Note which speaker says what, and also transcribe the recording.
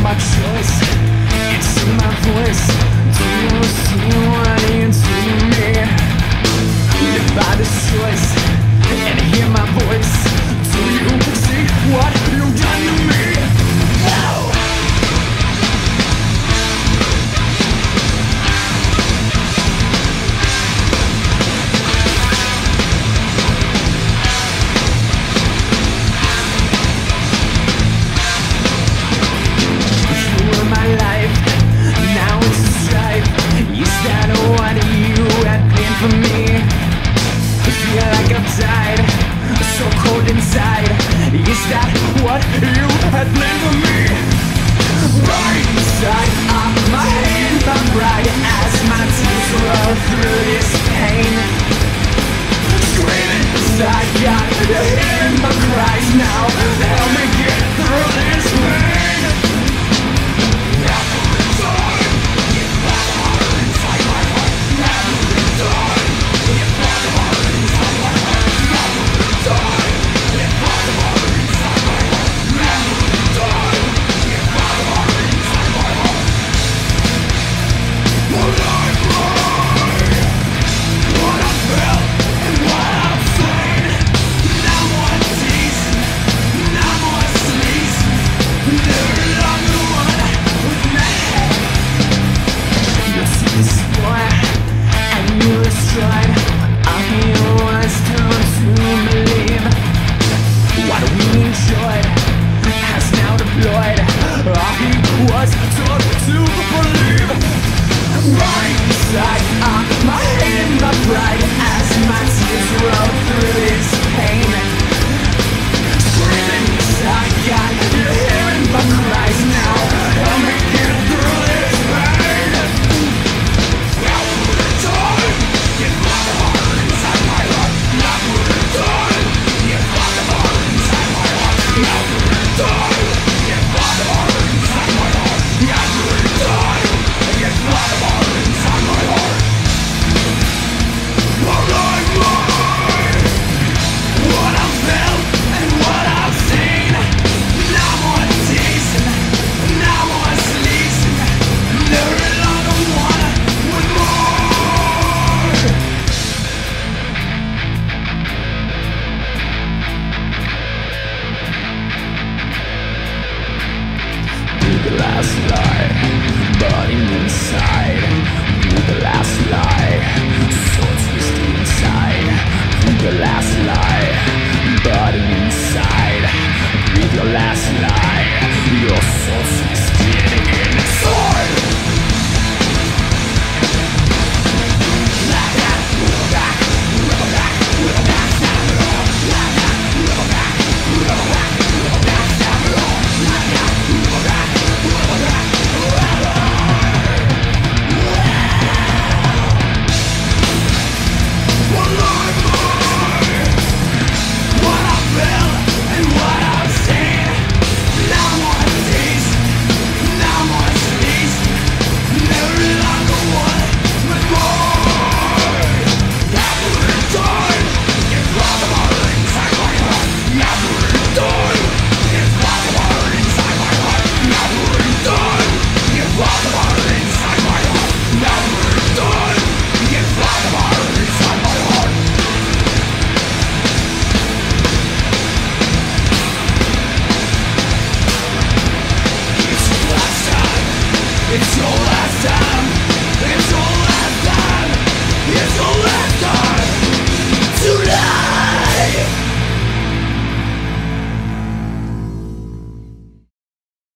Speaker 1: my choice. It's in my voice. Do you see what into me? Live by this choice and hear my voice. Do you see what you've done to me? No! Inside, is that what you had planned for me? Right side of my hand, my pride as my tears roll through this pain. Screaming inside, God, you're hearing my cries now. Help me get through this pain. Never return, you brought the heart inside my heart. Never return, you brought the heart inside my heart. Never return. Was taught to believe. Right side of my hand, my pride as my tears roll through this pain. Screaming inside, God, you're hearing my cries now. Help me get through this pain. Now put it on, get my heart inside my heart. Now put it on, get my heart inside my heart. Now put it on, get my heart. The last lie, burning inside. The last lie, so twisted inside. The last lie, burning inside. Breathe your last lie, your soul twisted inside. It's your last time. It's your last time. It's your last time.